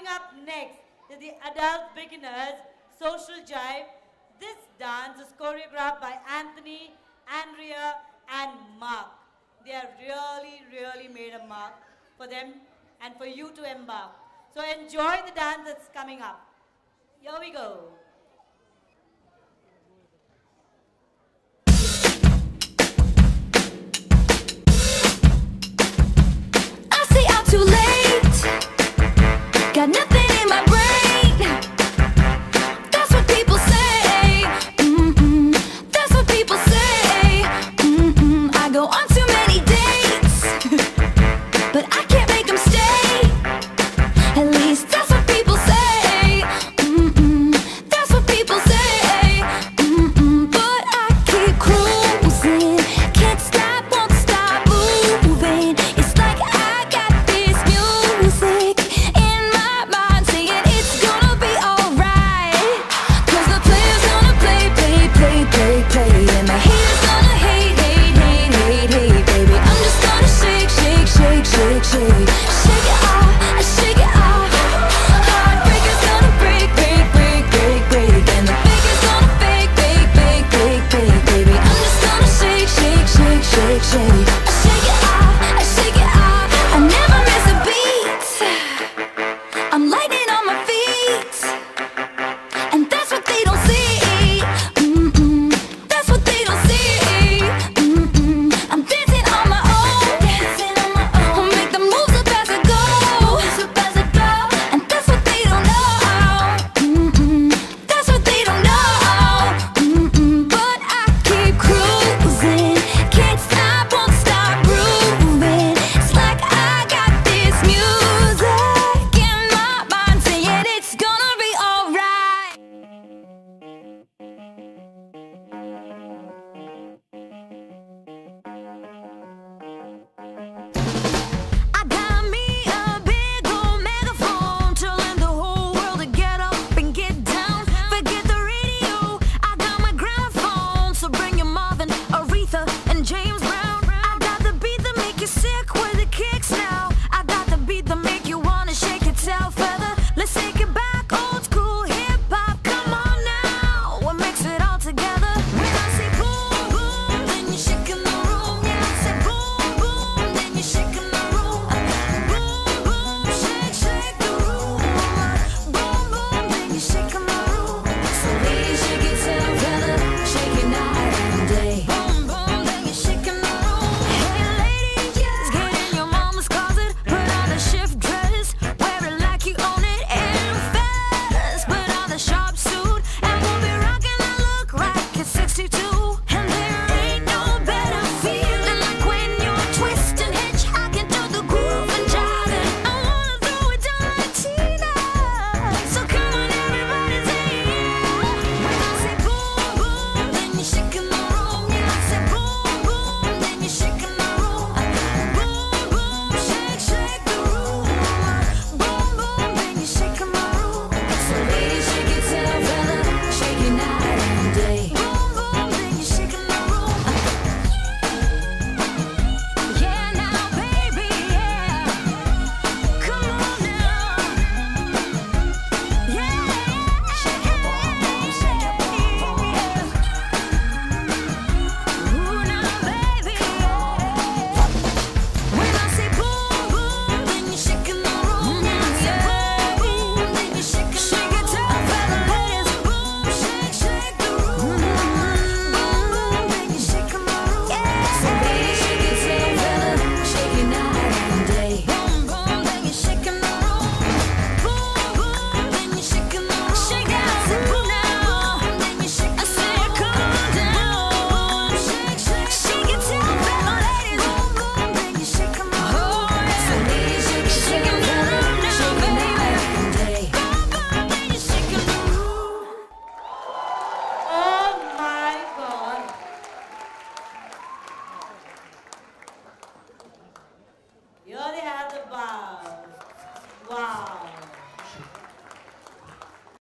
Coming up next is the adult beginners social jive. This dance is choreographed by Anthony, Andrea, and Mark. They have really made a mark for them and for you to embark. So enjoy the dance that's coming up. Here we go. I stay out too late, got nothing